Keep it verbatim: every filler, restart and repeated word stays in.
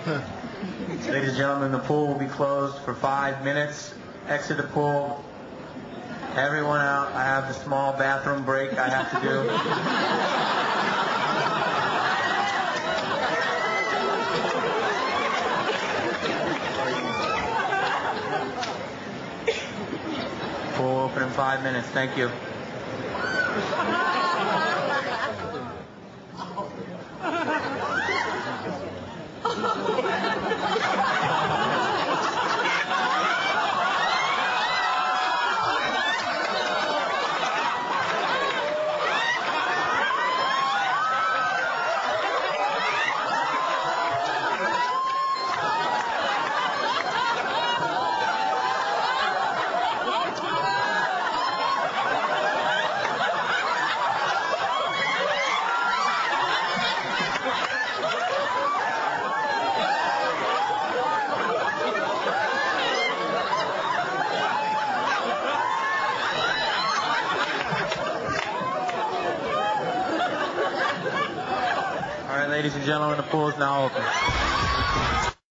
Ladies and gentlemen, the pool will be closed for five minutes. Exit the pool. Everyone out. I have the small bathroom break I have to do. Pool open in five minutes. Thank you. All right, ladies and gentlemen, the pool is now open.